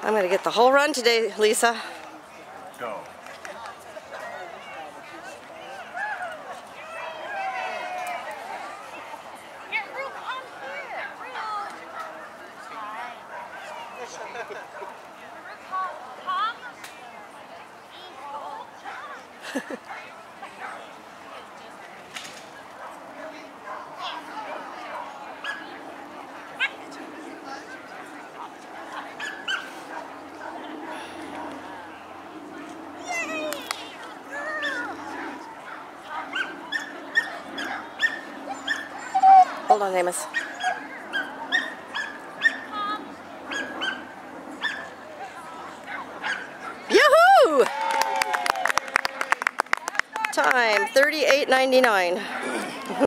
I'm going to get the whole run today, Lisa. Go. Hold on, Amos. Yahoo! Time 38:99.